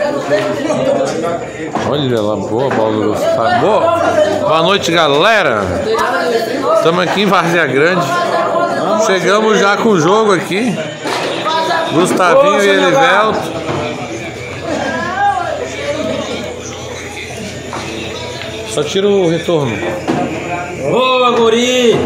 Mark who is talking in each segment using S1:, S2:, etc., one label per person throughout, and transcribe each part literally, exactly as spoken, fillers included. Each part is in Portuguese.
S1: Olha lá, boa bola do Gustavo. Boa. Boa noite, galera. Estamos aqui em Várzea Grande. Chegamos já com o jogo aqui. Gustavinho e Elivelto. Só tira o retorno.
S2: Boa, guri!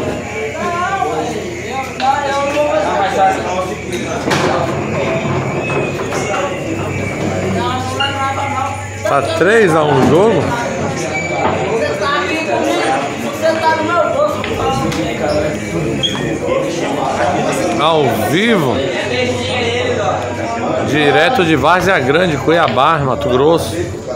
S1: Tá três a um jogo. Ao vivo. Direto de Várzea Grande, Cuiabá, Mato Grosso.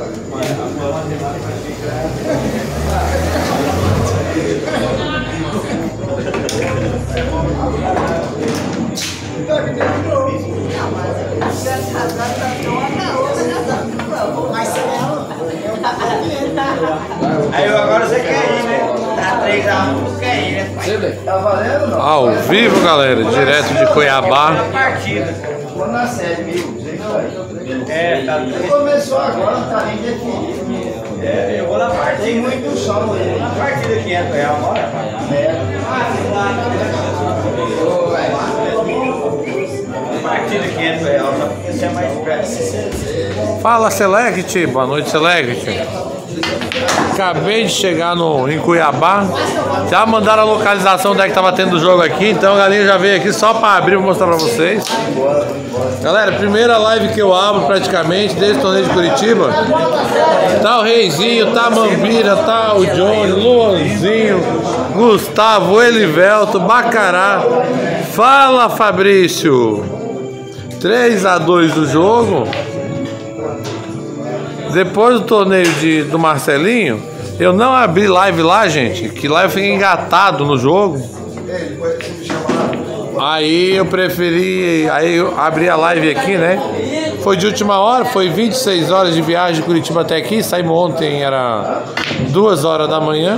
S2: Aí agora você quer ir, né? Tá três a um, você quer ir, né? Tá valendo não?
S1: Ao vivo, galera, direto de Cuiabá.
S2: Vou na sede, viu? É, tá. Começou agora, não tá nem definido. É, eu vou na parte. Tem muito som aí. Na partida quinhentos reais, bora, é. Partida quinhentos reais, só porque você é mais perto.
S1: Fala, Select. Boa noite, Select. Acabei de chegar no, em Cuiabá. Já mandaram a localização onde é que tava tendo o jogo aqui. Então a galinha já veio aqui só para abrir e mostrar para vocês. Galera, primeira live que eu abro praticamente desde o torneio de Curitiba. Tá o Reizinho, tá a Mambira, tá o Johnny, Luanzinho, Gustavo, Elivelto, Bacará. Fala, Fabrício. três a dois do jogo. Depois do torneio de, do Marcelinho, eu não abri live lá, gente, que lá eu fiquei engatado no jogo. Aí eu preferi, aí eu abri a live aqui, né? Foi de última hora, foi vinte e seis horas de viagem de Curitiba até aqui. Saímos ontem, era duas horas da manhã.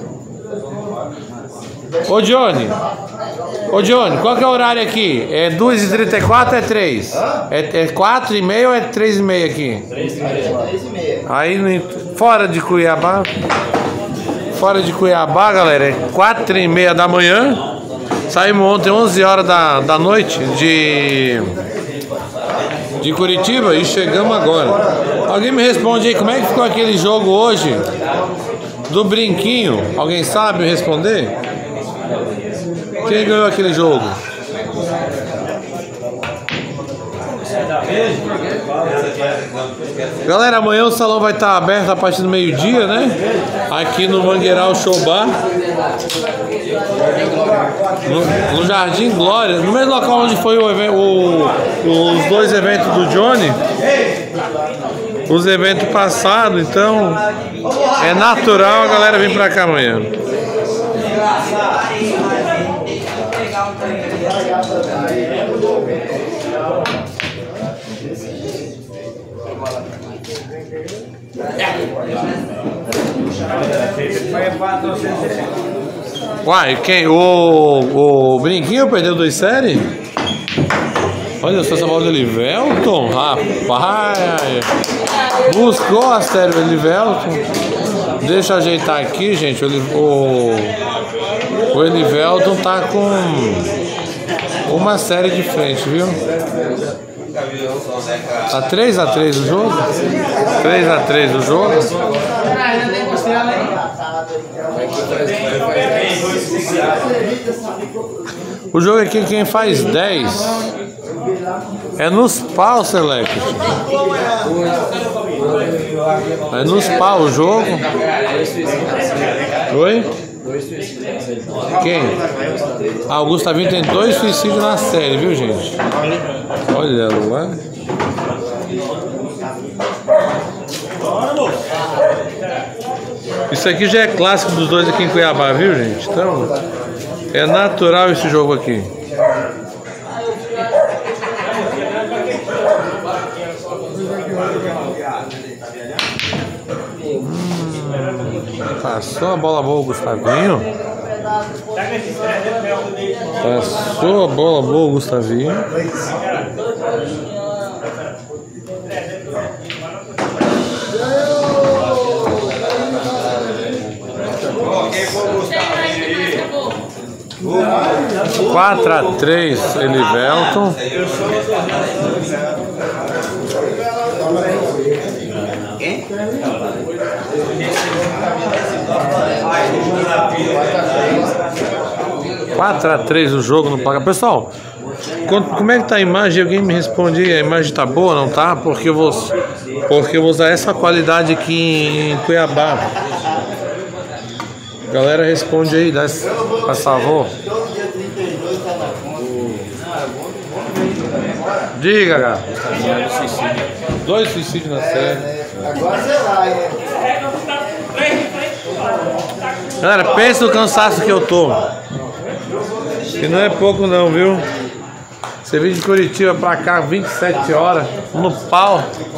S1: Ô Johnny, ô Johnny, qual que é o horário aqui? É duas e trinta e quatro ou é três? É, é quatro e meia ou é três e meia aqui? três e meia. Aí fora de Cuiabá, fora de Cuiabá, galera, é quatro e meia da manhã. Saímos ontem onze horas da, da noite de, de Curitiba e chegamos agora. Alguém me responde aí, como é que ficou aquele jogo hoje do brinquinho? Alguém sabe responder? Quem ganhou aquele jogo? Galera, amanhã o salão vai estar aberto a partir do meio-dia, né? Aqui no Mangueiral Show Bar. No, no Jardim Glória, no mesmo local onde foi o, o, os dois eventos do Johnny. Os eventos passados, então é natural a galera vir pra cá amanhã. Uai, quem? O, o Brinquinho perdeu dois séries? Olha só essa bola do Elivelton, rapaz. Buscou a série do Elivelton. Deixa eu ajeitar aqui, gente. O, o Elivelton tá com uma série de frente, viu? Tá três a três o jogo? três a três o jogo? O jogo aqui quem faz dez é nos pau, Select. É nos pau o jogo. Oi? Quem? Ah, o Gustavinho tem dois suicídios na série, viu, gente? Olha lá. Isso aqui já é clássico dos dois aqui em Cuiabá, viu, gente? Então, é natural esse jogo aqui. Hum, passou a bola boa o Gustavinho. Passou a bola boa o Gustavinho. quatro a três, Elivelton. quatro a três o jogo no placar. Pessoal, como é que tá a imagem? Alguém me responde aí, a imagem tá boa, não tá? Porque eu vou, porque eu vou usar essa qualidade aqui em Cuiabá. Galera, responde aí, dá, por favor. Diga, cara. Dois suicídios na série.
S2: Agora você vai.
S1: Galera, pensa no cansaço que eu tô. Que não é pouco não, viu? Você veio de Curitiba pra cá, vinte e sete horas, no pau.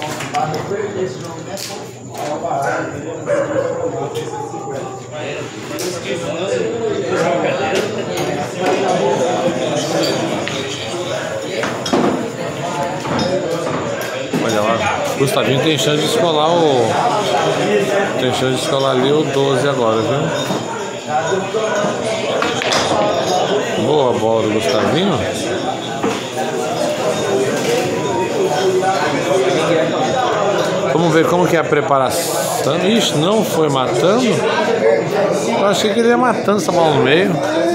S1: Olha lá, Gustavinho tem chance de escolar o... Tem chance de escolar ali o doze agora, viu? Boa bola do Gustavinho. Vamos ver como que é a preparação. Ixi, não foi matando. Eu achei que ele ia matando essa bola no meio.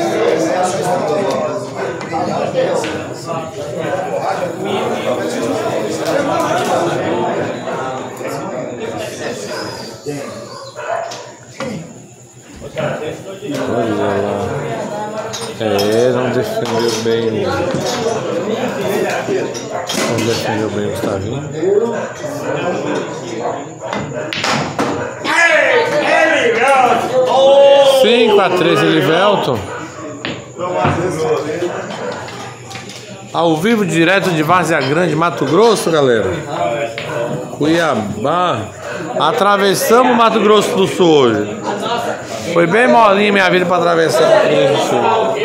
S1: Olha lá. É, não defendeu bem. Não defendeu bem o Gustavinho. cinco a três, Elivelton. Ao vivo, direto de Várzea Grande, Mato Grosso, galera. Cuiabá. Atravessamos o Mato Grosso do Sul hoje. Foi bem molinha minha vida para atravessar o Mato Grosso do Sul.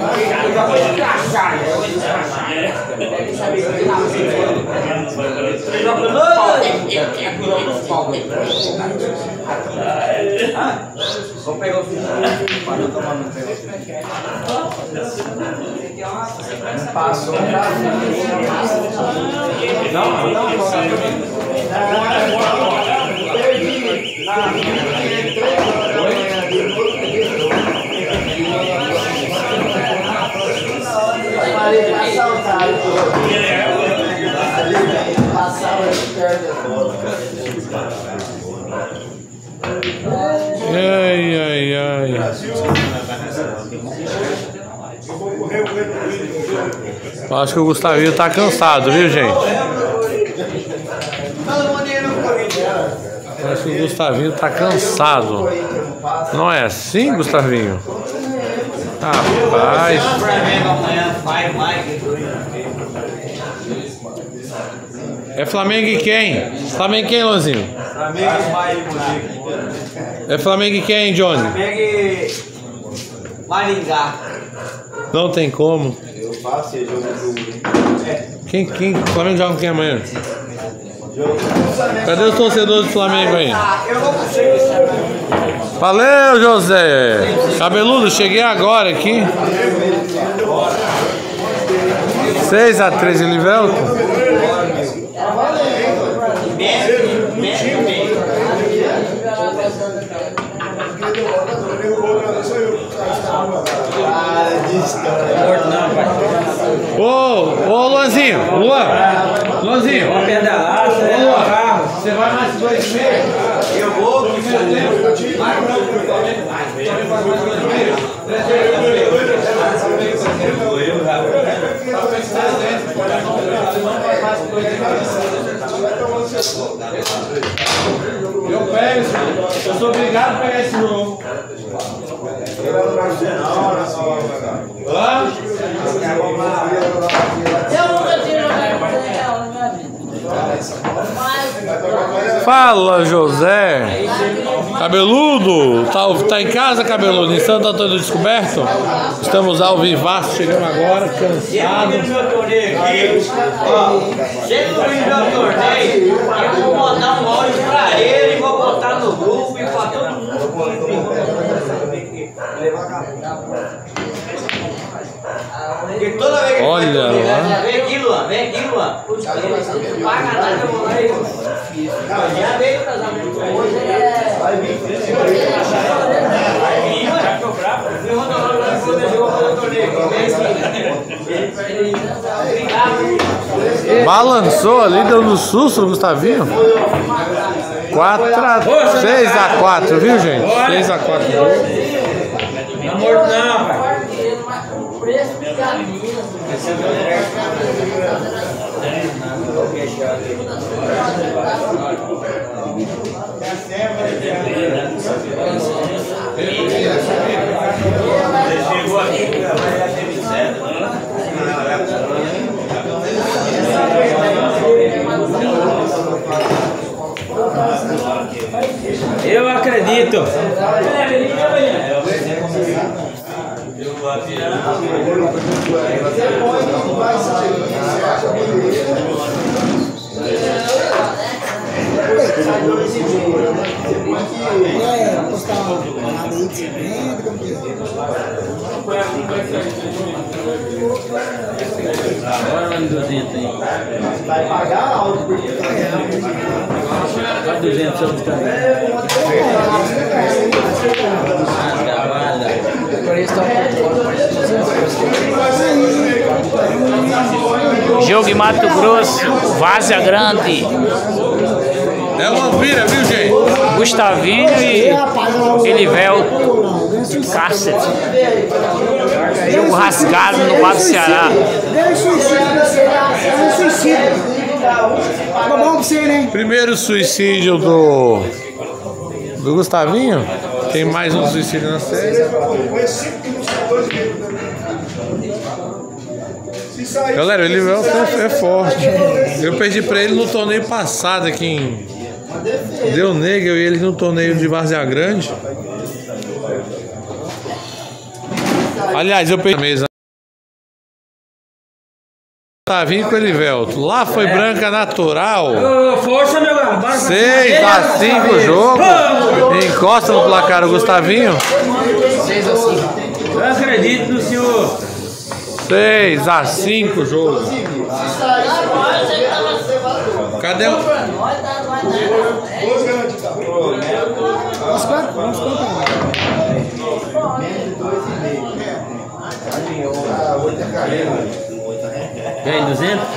S2: Vamos pegar o filho para não tomar no pé. Não passou. Não, não, não.
S1: Ai, ai, ai. Acho que o Gustavinho tá cansado, viu, gente? Acho que o Gustavinho tá cansado. Não é assim, Gustavinho? Rapaz. É Flamengo e quem? Flamengo e quem, Lonzinho?
S2: Flamengo e Maringá.
S1: É Flamengo e quem, Johnny?
S2: Flamengo e Maringá.
S1: Não tem como.
S2: Eu faço esse jogo do...
S1: Quem, quem? Flamengo joga com quem amanhã? Cadê os torcedores do Flamengo aí?
S2: Eu não sei.
S1: Valeu, José. Cabeludo, cheguei agora aqui. seis a três, Elivelton. Ô, ô Luanzinho, Luan, Luanzinho,
S2: Vamos pedalar, você leva o carro.
S1: Você vai mais dois e meio?
S2: Eu vou, que meu tempo.
S1: Eu pego esse jogo. Eu sou obrigado a pegar esse jogo. Hã?
S3: Eu nunca tinha jogado real na minha vida.
S1: Fala, José. Cabeludo, tá, tá em casa, Cabeludo? Em Santo Antônio do Descoberto? Estamos ao vivaço, chegando agora, cansado.
S2: Chega no torneio aqui, ó, chega no meu torneio, eu vou botar um áudio pra ele, vou botar no grupo e pra todo mundo que levar a Porque toda vez que
S1: olha lá.
S2: Vem aqui, Luan, vem aqui, Luan. Paga nada, eu vou lá e eu. Já veio o casamento hoje. Vai vir. Vai vir, vai cobrar. Eu vou tomar lá e vou deixar o torneio.
S1: Balançou ali, deu no susto o Gustavinho. quatro a seis a quatro, viu, gente? seis a quatro.
S2: Não morto não, pai.
S3: O preço fica lindo.
S2: Chegou aqui, já teve certo. Eu acredito.
S4: É, postar uma parada aí que você vende, como que é?
S2: Agora vai duzentos aí.
S4: Vai pagar alto porque
S2: Vai duzentos sobre os caras.
S5: Jogo em Mato Grosso, Várzea Grande,
S1: É uma vira, viu, gente?
S5: Gustavinho e Elivelto, Cárcere. Jogo rasgado no Bato Ceará.
S4: Deu suicídio, é um suicídio. Tá bom pra você, né?
S1: Primeiro suicídio do do Gustavinho. Tem mais um suicídio na série. Galera, ele é, é forte. Eu perdi pra ele no torneio passado aqui em Deu Negro, eu e ele no torneio de Várzea Grande. Aliás, eu perdi a mesa. Gustavinho com Elivelto. Lá foi branca natural.
S2: Ô, força, meu garoto.
S1: seis a cinco o jogo. Encosta no placar o Gustavinho.
S2: seis a cinco. Eu acredito no senhor.
S1: seis a cinco o jogo. Cadê o.
S4: Vamos quanto? Vamos quanto?
S2: Vem, duzentos?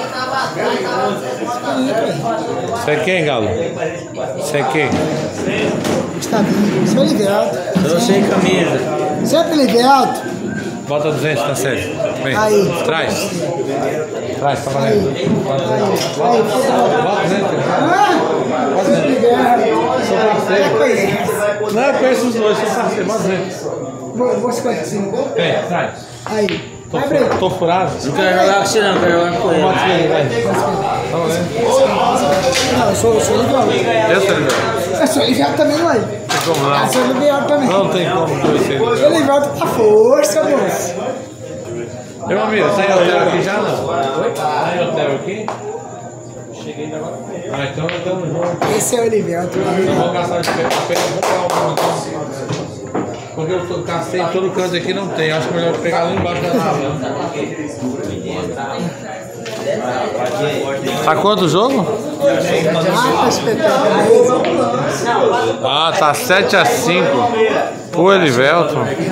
S1: Você é quem, Galo? Você é quem?
S4: Gustavinho, seu Elivelto.
S2: Eu sem camisa.
S4: Sempre Elivelto.
S1: Bota duzentos na série. Vem.
S4: Aí.
S1: Traz. Traz, tá valendo. Bota duzentos.
S4: Aí,
S1: Bota duzentos.
S4: ah, sempre Elivelto.
S1: Sou parceiro. Não, eu conheço os dois, sou parceiro. Bota duzentos.
S4: Vou, vou cinquenta e cinco.
S1: Vem, traz.
S4: Aí.
S1: Tô,
S4: Vai, Breno.
S1: tô furado.
S2: Não quero jogar com você não, quero jogar com ele.
S1: Bota ele, vai. Tá valendo.
S4: Não, eu sou, eu sou Elivelto.
S1: Eu sou Elivelto.
S4: Eu sou Elivelto também, mãe.
S1: Tem como
S4: Eu sou
S1: não.
S4: Elivelto também.
S1: Não tem como conhecer ele.
S4: Elivelto com a força, moço.
S1: Meu amigo, tá em hotel aqui já não? Tá em hotel aqui? Cheguei agora. Ah, então nós estamos juntos.
S4: Esse é o Elivelto.
S1: Eu vou caçar de pé, vou pegar um então. Porque eu tô- cacei em todo canto aqui, não tem. Acho melhor pegar lá embaixo da nave. Tá quanto o jogo?
S4: Ah, tá espetáculo.
S1: Ah, tá sete a cinco. O Elivelto.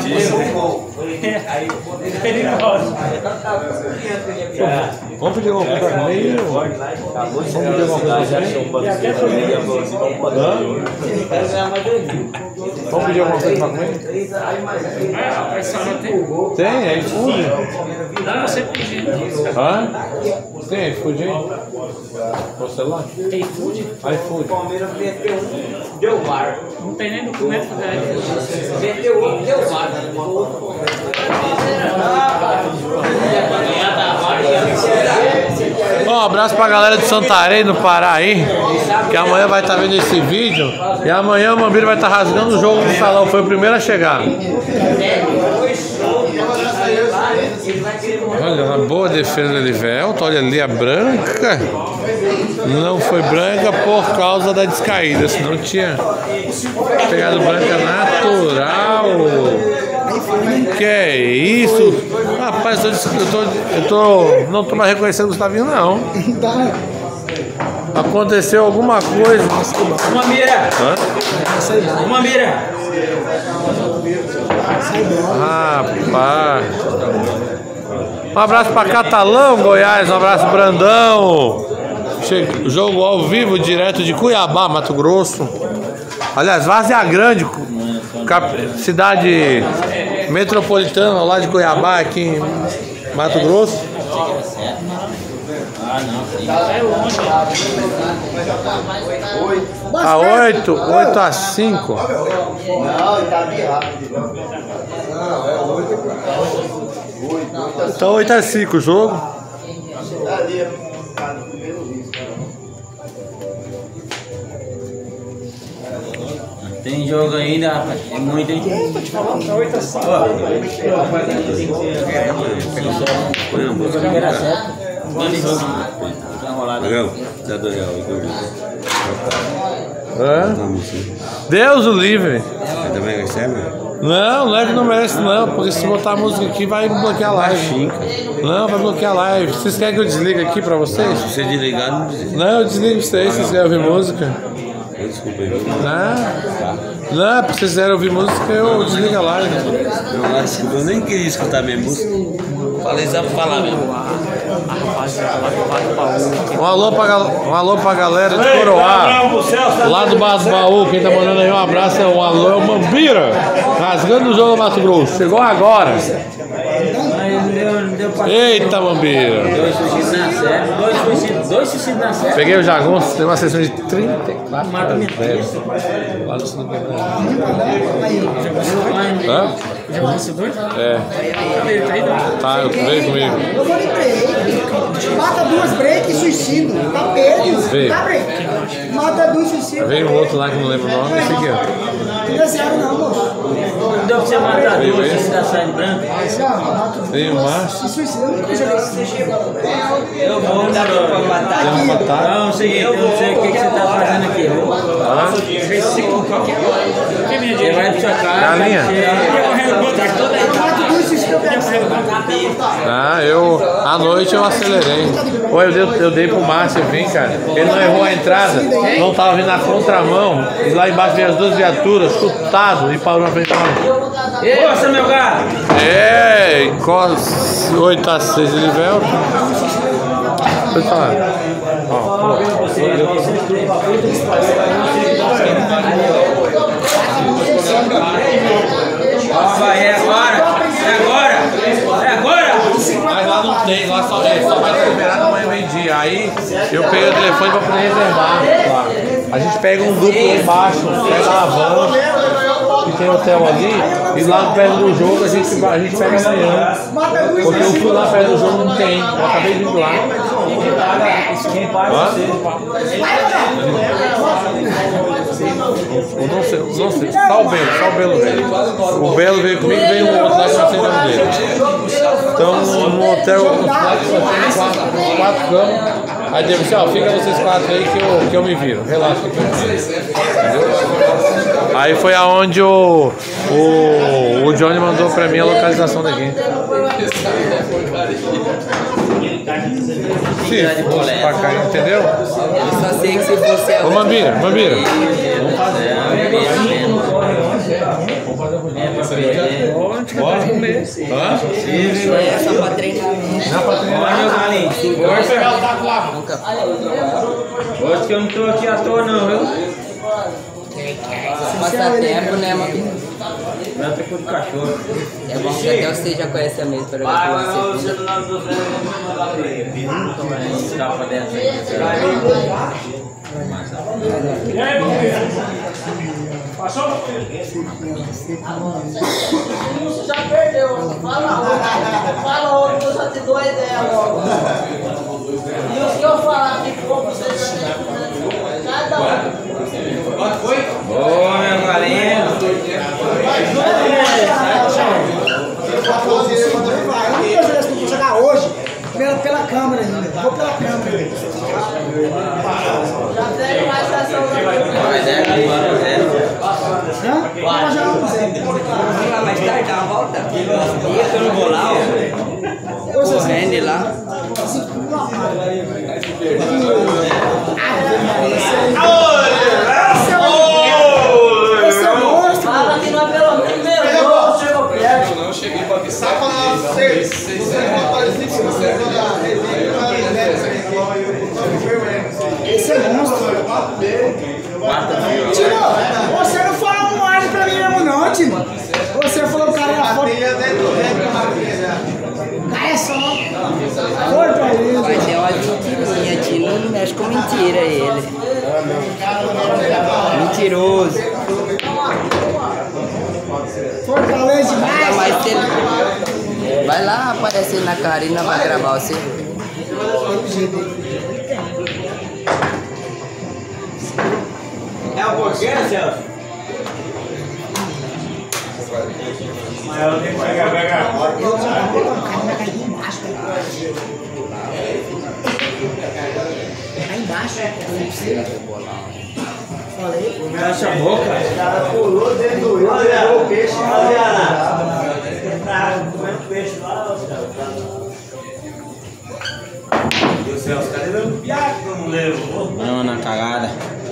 S1: Vamos pedir alguma coisa pra comer? Vamos pedir alguma coisa pra comer? Vamos pedir alguma coisa pra comer? Tem, é iFood.
S5: Não, você pediu.
S1: Hã? Tem iFood aí? O celular?
S5: Tem food?
S1: iFood.
S2: Deu VAR.
S5: Não tem nem documento pra ver.
S2: Meteu outro, deu VAR.
S1: Um abraço pra galera de Santarém, no Pará aí, que amanhã vai estar vendo esse vídeo. E amanhã o Mambira vai estar rasgando o jogo do salão, foi o primeiro a chegar. Olha, uma boa defesa do Elivelto, olha ali a branca. Não foi branca por causa da descaída, senão tinha pegado branca natural.
S4: aí foi, né?
S1: Que é isso? Rapaz, eu tô, eu tô, eu tô não tô mais reconhecendo o Gustavinho, não.
S4: Tá.
S1: Aconteceu alguma coisa.
S2: Uma mira!
S1: Hã?
S2: Uma mira!
S4: Sai bola.
S1: Rapaz. Um abraço pra Catalão, Goiás. Um abraço, Brandão. Che- Jogo ao vivo, direto de Cuiabá, Mato Grosso. Aliás, Várzea Grande, cap- cidade metropolitana lá de Cuiabá, aqui em Mato Grosso. A oito, oito a cinco.
S2: Não, tá bem rápido.
S1: Então oito a cinco o jogo.
S2: Ali, tá no primeiro risco.
S6: Tem jogo ainda, rapaz. É muito, hein?
S4: Tô te falando.
S6: oito a cinco. Primeira seta. Manda jogo. Tá enrolado.
S7: Legal? Dá dois reais.
S1: Hã?
S7: Vamos sim.
S1: Deus o livre.
S7: Você também recebe?
S1: Não, não é que não merece não, porque se botar a música aqui vai bloquear a live. Não, vai bloquear a live. Vocês querem que eu desligue aqui pra vocês?
S7: Se você desligar, não desliga.
S1: Não, eu desligo pra vocês, vocês querem ouvir música.
S7: Desculpa aí.
S1: Não, não, pra vocês querem ouvir música, eu desligo a live.
S7: Não, desculpa, eu nem queria escutar minha música. Falei só pra falar mesmo.
S1: Um alô pra, gal- um alô pra galera de Coroá, lá do Bar do Baú. Quem tá mandando aí um abraço é um alô, é o Mambira, rasgando o jogo do Mato Grosso. Chegou agora. Eita, Mambira.
S6: Dois suicidas na série. Dois suicidas. Dois suicidas na série.
S1: Peguei o Jagunço, tem uma sessão de trinta e quatro.
S6: Mata minha filha.
S1: Lá do Sinuca.
S4: Aí,
S1: Hã?
S5: Já você dois?
S1: É.
S5: Ele tá aí, não?
S1: Tá, eu veio comigo.
S4: eu vou de break. Mata duas break e suicídio. Tá perto.
S1: Veio.
S4: Tá break. Mata duas suicídio.
S1: Veio um outro lá que não lembro o nome, esse aqui, ó.
S4: Não é zero não, moço.
S6: Não deu pra você matar
S1: Veio
S6: duas
S1: esse.
S6: suicidas na série branca?
S4: Já, mata
S1: Veio o Márcio.
S4: e suicídio. Eu nunca joguei isso.
S6: Eu vou dar pra matar.
S1: Deu uma batalha.
S6: Não, é o seguinte, eu não sei o que, que você tá fazendo aqui. Eu vou-
S1: Hã?
S5: Que minha
S6: Você vai pra sua casa.
S1: Galinha.
S4: Mata duas suicídio. Eu pego
S1: Ah, eu, à noite eu acelerei. Pô, eu dei, eu dei pro Márcio vir, cara. Ele não errou a entrada, não tava vindo na contramão. E lá embaixo veio as duas viaturas, chutado, e parou na frente do Márcio.
S6: Força, meu gato!
S1: É, oito a seis ele veio. Deixa eu falar. Ó, pô.
S6: Ó, vai, é agora! É agora! É agora!
S1: Mas lá não tem, lá só, é, só vai ser liberado amanhã meio-dia. Aí eu peguei o telefone pra poder reservar. Lá. A gente pega um duplo lá embaixo, pega uma van, que tem hotel ali, e lá perto do jogo a gente, a gente pega amanhã. Porque eu fui lá perto do jogo, não tem. Eu acabei de ir lá.
S6: Quem paga
S1: Hã?
S6: você?
S1: Eu não sei, não sei. Só o Belo, só o Belo veio. O Belo veio comigo e veio um outro lá que não sei o nome dele. Então no hotel só tem quatro, quatro camas. Aí deve ser, ó, fica vocês quatro aí que eu, que eu me viro. Relaxa que eu me viro. Entendeu? Aí foi aonde o, o, o Johnny mandou pra mim a localização daqui. Se fosse pra cá, entendeu?
S3: Eu só sei que se fosse a
S1: Ô Mambira, Mambira. Bora? Hã?
S3: é só pra treinar.
S6: Olha, meu galinho. Hoje que eu não tô aqui à toa, não, viu?
S3: Passar tempo, né, mano?
S6: Não é com de cachorro.
S3: É bom que até você já conhece a mesa para jogar com você.
S6: Capa dessa aí.
S8: Você já perdeu. Fala outro. Fala outro que eu já te dou a ideia logo. E os que eu falar que for, você já tem cada um.
S6: Boa, meu galinho.
S4: Eu vou jogar hoje pela, pela câmera ainda. Vou pela câmera.
S8: Já tem mais ação da
S6: Mas é, agora é.
S4: Hã? Vou jogar com você.
S3: Mais tarde, dá uma volta. eu não vou lá, ó. Correndo lá.
S8: Fala que não é pelo menos meu.
S1: Eu não cheguei pra aqui. Sabe quando vocês
S4: Esse é monstro. Tino, você não falou um ar pra mim mesmo não, Tino. Você falou o cara lá fora. Cara, é só. Fortaleza.
S3: Vai ter uma mentirinha, Tino não mexe com mentira ele. Mentiroso.
S4: Fortaleza demais.
S3: Mas ele... Vai lá aparecer na Karina, vai gravar você.
S6: É o porquê, Celso? Mas eu tenho que pegar, pegar.
S4: Eu vou botar o cara na cair embaixo. Aí embaixo. Falei.
S6: Fecha a boca.
S2: O cara pulou dentro do rio, levou o peixe.
S6: Tá comendo peixe lá, Deus do céu, os caras levam um piaco que eu não levo.
S7: Não, na cagada.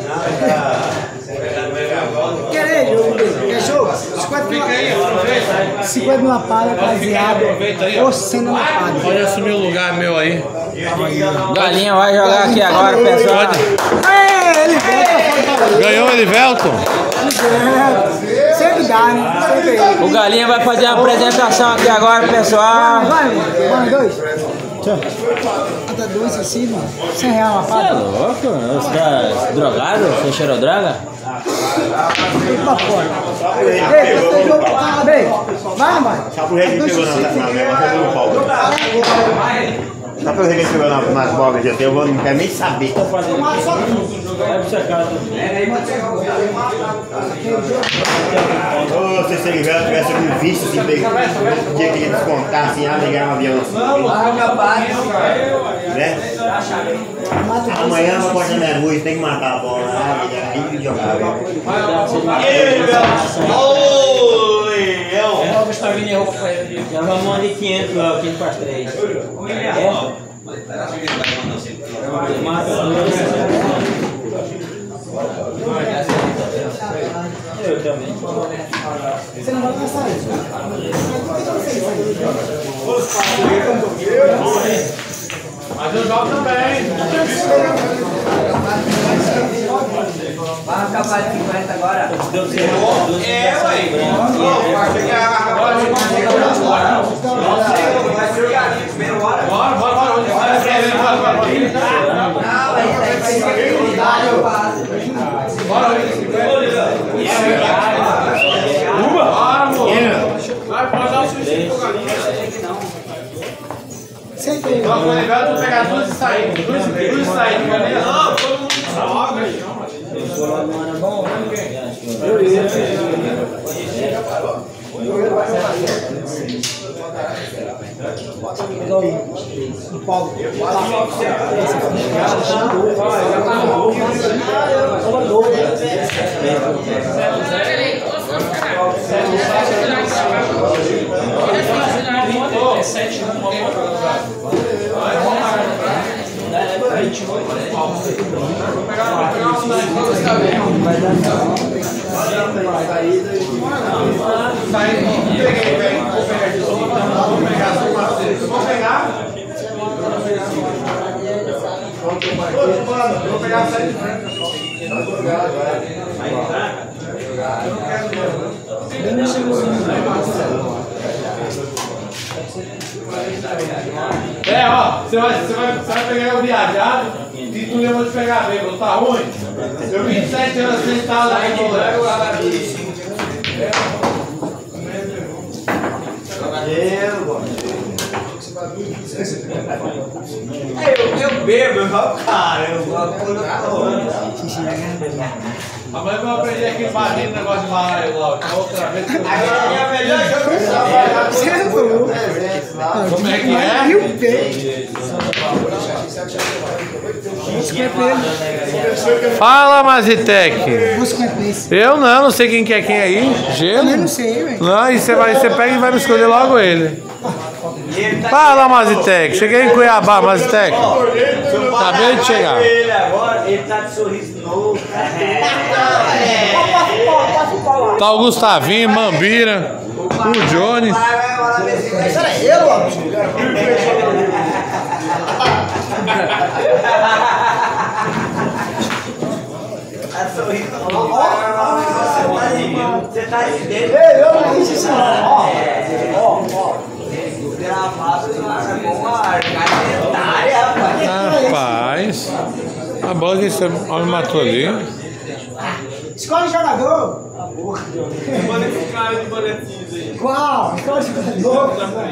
S4: Quer jogo? Quer jogo? cinquenta mil. cinquenta mil palha, baseado. Ou cem na palha.
S1: Pode assumir o lugar meu aí.
S7: Galinha vai jogar aqui agora, pessoal.
S4: É, ele volta.
S1: Ganhou o Elivelton?
S4: Sempre dá, né? Sempre é.
S7: O Galinha vai fazer uma apresentação aqui agora, pessoal.
S4: Vai, vai, dois. Tchau. Até dois assim, mano. cem reais uma
S7: Você é
S4: palha.
S7: louco? Você tá drogado? Você cheirou droga?
S4: Vem pra fora. Ei, vai ter jogo pra cá, bem. Vai, vai.
S2: Sabe o rei que pegou na mesma, pegou no pau. Sabe o rei que pegou nas bolas de eu não quero nem saber.
S6: Vai pra sua casa.
S2: Ô, se você tivesse algum vício assim, tinha que descontar assim, ah, ligar um avião assim. Né? Amanhã não pode ir na luz, tem que matar a bola. Ah, aí jogar.
S6: Já vamos mandar quinhentos lá, quinhentos para as três. Eu também.
S4: Você não vai passar isso, né?
S1: Mas eu jogo também.
S3: Vai acabar de cinquenta agora.
S6: É, ué.
S1: Bora, bora, bora. Onde vai? Bora, bora, bora.
S3: Não, aí tá aí.
S1: Bora, Uma? Bora, amor. Vai, pode dar o sushi pro Galinha.
S4: Sempre aí.
S1: Não, foi legal tu pegar duas e sair. Duas e sair. Não, todo mundo joga.
S4: Eu ia. O Paulo.
S1: Vamos pegar. Vou pegar a saída de frente. É, ó, você vai, você vai, você vai pegar o viajado e tu lembra de pegar bêbado, tá ruim? Eu vinte e sete anos sentado aí no Lego.
S6: Eu, eu bebo, eu falo, cara, eu vou.
S1: Amanhã eu vou aprender aqui barrindo o negócio de barra logo. Outra vez.
S6: Agora é melhor jogo.
S4: Você é louco.
S1: Como é que é?
S4: E o pé?
S1: Fala, Mazitec. Eu não, não sei quem que é quem aí. Gelo?
S4: Eu não sei, velho.
S1: Não, e você vai, você pega e vai me escolher logo ele. Fala, Mazitec. Cheguei em Cuiabá, Mazitec. Acabei de chegar.
S2: Ele agora, ele tá de sorriso novo.
S1: Tá o Gustavinho, Mambira, o Johnny.
S2: Peraí, eu, você tá de dentro. Eu não disse isso não. Ó, ó. Gravado com uma calendária, rapaz.
S1: Rapaz. A bola que você me matou ali.
S4: Escolhe jogador. Qual? Escolhe jogador.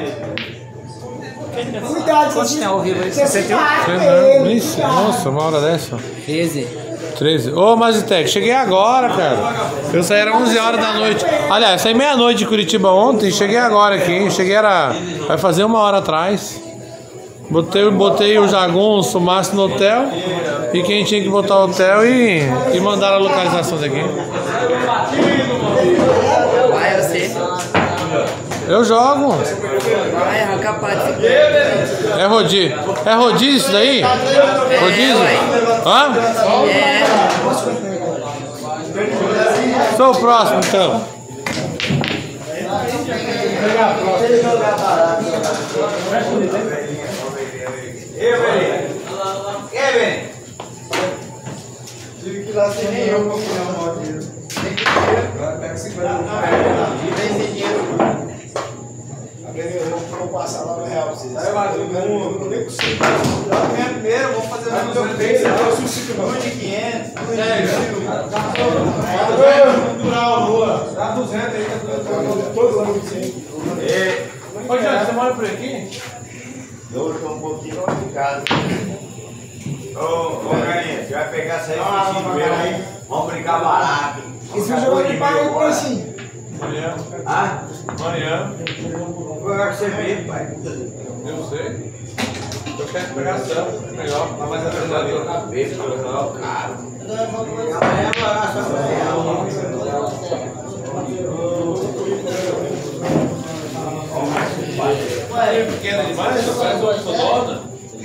S4: Cuidado, você
S5: tem ao vivo aí?
S4: você se
S5: setenta e um?
S4: mata
S1: Sei não.
S4: ele.
S1: Ixi, nossa, uma hora dessa.
S5: treze.
S1: treze. Ô, Mazitec, cheguei agora, cara. Eu saí era onze horas da noite. Aliás, saí meia-noite de Curitiba ontem. Cheguei agora aqui. Cheguei era. Vai fazer uma hora atrás. Botei, botei o jagunço, o Márcio no hotel. E quem tinha que botar o hotel e, e mandaram a localização daqui.
S3: Vai você.
S1: Eu jogo.
S3: Vai arrancar parte.
S1: É rodízio. É rodízio isso daí? Rodízio? Hã?
S3: É.
S1: Sou o próximo, então.
S2: Tive que ir lá sem nem eu confiar no mal dele. Tem que ir. Pega cinquenta mil. Tem dinheiro. Eu vou passar lá no real pra vocês. Aí eu não nem consigo. Dá primeiro, vou fazer o meu preço. Eu substituo um de quinhentos. Vamos durar a rua. Dá duzentos aí. Todo ano de cem.
S1: Ô, Jorge, você mora por aqui?
S2: Eu estou um pouquinho longe de casa. Ô, ô, Galinha, você vai pegar essa aí, aí. Vamos brincar barato.
S4: Esse vai jogar de pai aí, assim.
S1: Amanhã.
S2: Ah?
S1: Amanhã.
S2: Vou jogar com você mesmo, pai.
S1: Eu sei. Eu quero pegar ação. Melhor. Tá mais atrasado. Eu acabei de colocar o cara.
S2: Amanhã vai lá, só
S1: É pequena demais? Parece uma fodona.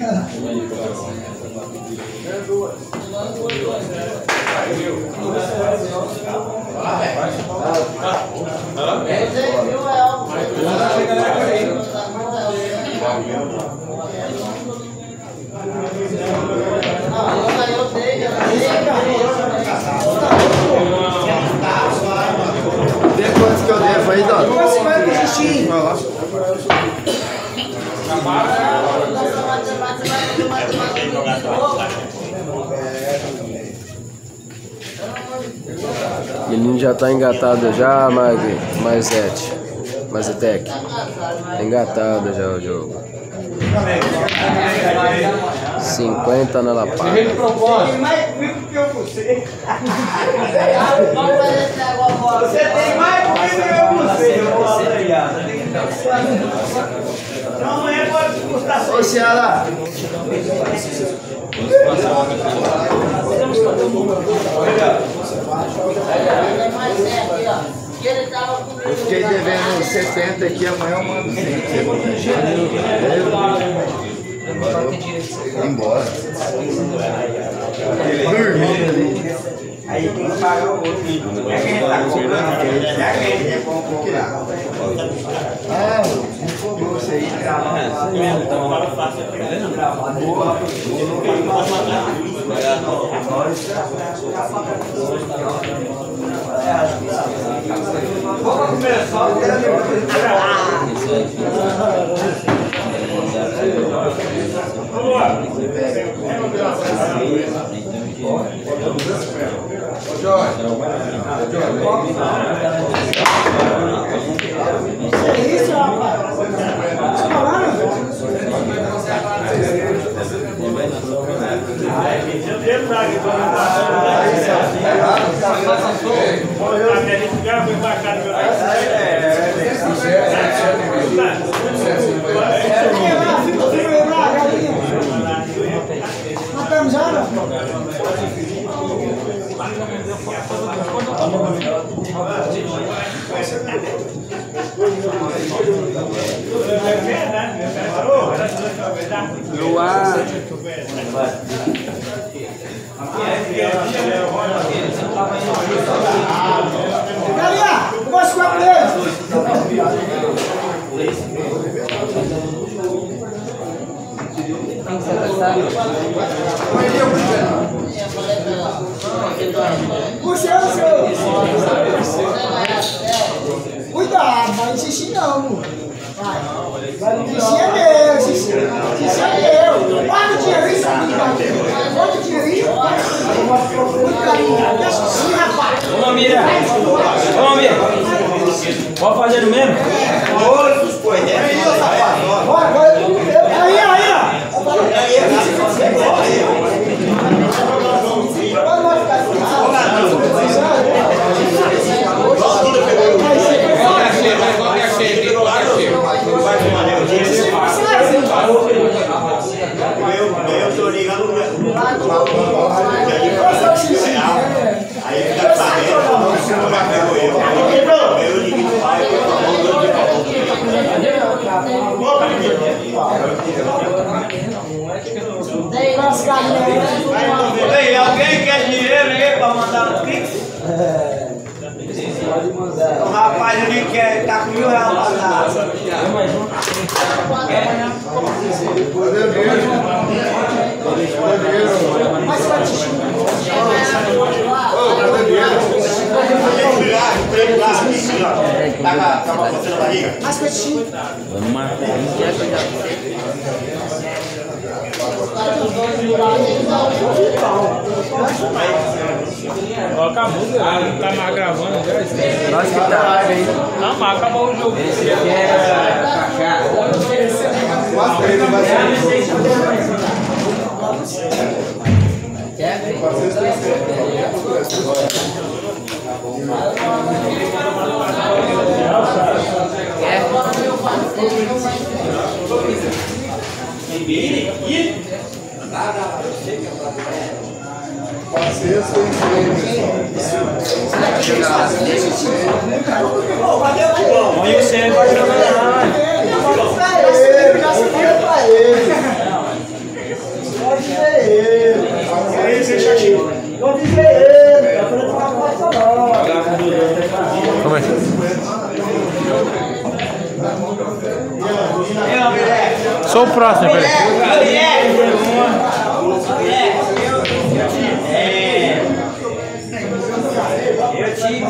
S2: Vê quantos que eu devo aí, Dó?
S4: Você vai pro xixi.
S2: Vai lá.
S9: O menino já tá engatado já, Mag, Mazete, Mazitec. Tá engatado já o jogo. cinquenta na La Paz.
S2: Tem mais comigo que eu você. Você tem mais comigo que eu você. Então amanhã pode custar seis. Ô, Ceará. Eu fiquei devendo setenta aqui, amanhã eu mando cem. Embora. Dormindo ali. Aí tem que pagar o outro. É que a gente tá comprando. É que a gente comprou. Ah, não cobrou isso aí. Gravado. Fácil. Gravado. Boa. Vamos começar. Eu quero vamos lá. Ô, Jorge.
S4: Que isso, rapaz? Tá falando?
S3: Luan.
S4: Galinha, eu gosto de quatro deles.
S3: Quem que você gostava?
S4: Luciano, seu. Cuidado, vai insistir não. Vai. Xixi é meu, xixi. Xixi é meu. Olha o dinheirinho, sabe? Olha o dinheirinho. Muito carinho. Deixa xixi, rapaz.
S6: Ô, Mira. Ô, Mira. Pode fazer o mesmo?
S2: Todos, pô. É meu sapato.
S4: Bora, bora. Aí, aí, ó.
S2: Eu tô ligando o meu. Aí fica sabendo, como é que pegou eu. Eu liguei no pai, Ei, alguém quer dinheiro aí pra mandar no Pix? O rapaz ali quer, tá com mil reais pra dar.
S4: Mais peixinho.
S3: Vamos marcar.
S5: Ó, acabou, tá mais gravando já.
S3: Nossa, que tá.
S5: Não, mas acabou o jogo.
S3: Esse aqui é cachaça.
S6: Olha você, vai jogar.
S1: Sou o próximo, peraí.
S6: Eu tive.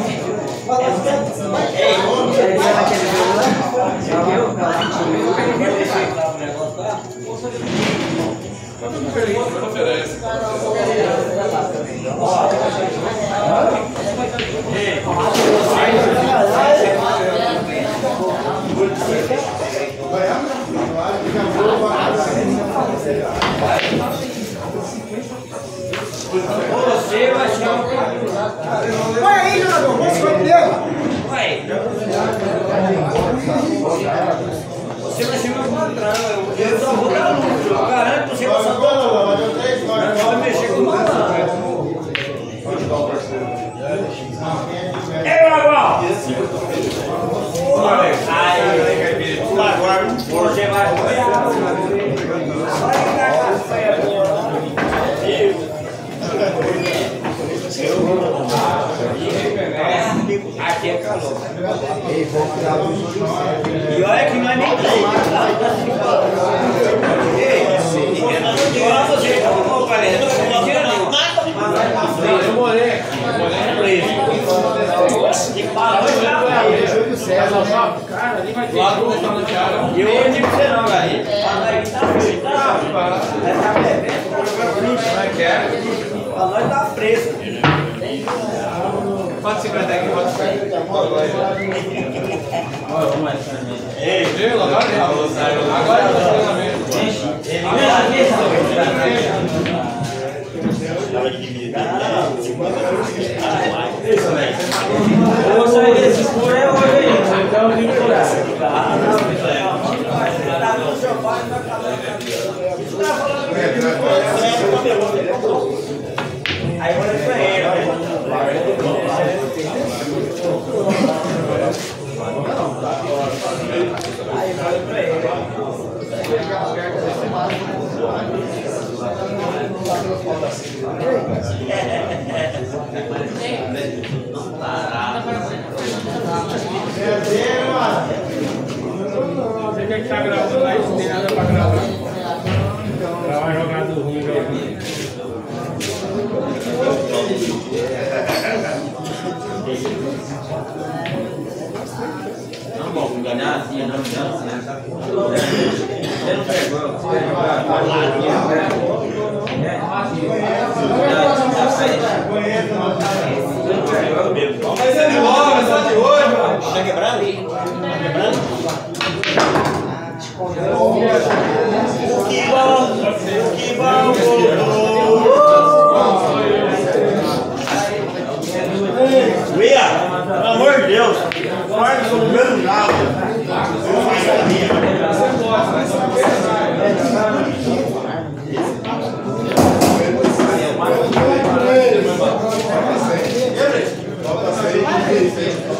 S6: Você vai chamar.
S4: Vai aí, jogador. Vamos escolher dele.
S6: Vai. Você vai ser meu patrão. Eu só vou dar luta. Eu garanto que você vai só dar luta. Não vai mexer com o patrão. Ei, Magal! Aí, agora você vai apoiar. Aqui é calor. E olha que não é nem calor. Ei, olha você, ô galera, não eu morei. Eu morei que fala, vai lá, e eu não digo pra você não, galera. Fala aí que tá preso, tá? Vai tá bebendo, pra nós tá preso. Pode se prender aqui, pode se prender. Ei, viu? Agora é agora é eu vou sair desse por aí hoje. Então, eu vim por aí. Aí eu falei pra ele, aí eu falei pra ele.
S5: Você quer que tá gravando aí? Não tem nada pra gravar. Gravar jogado ruim, jogando.
S6: Não vou enganar assim, não chance. Você não pegou, você mas é de logo, é só de hoje, mano. Tá quebrado? Tá quebrado? Que bom, que bom, Uia, pelo amor de Deus, guarda o meu lado.
S2: Ei,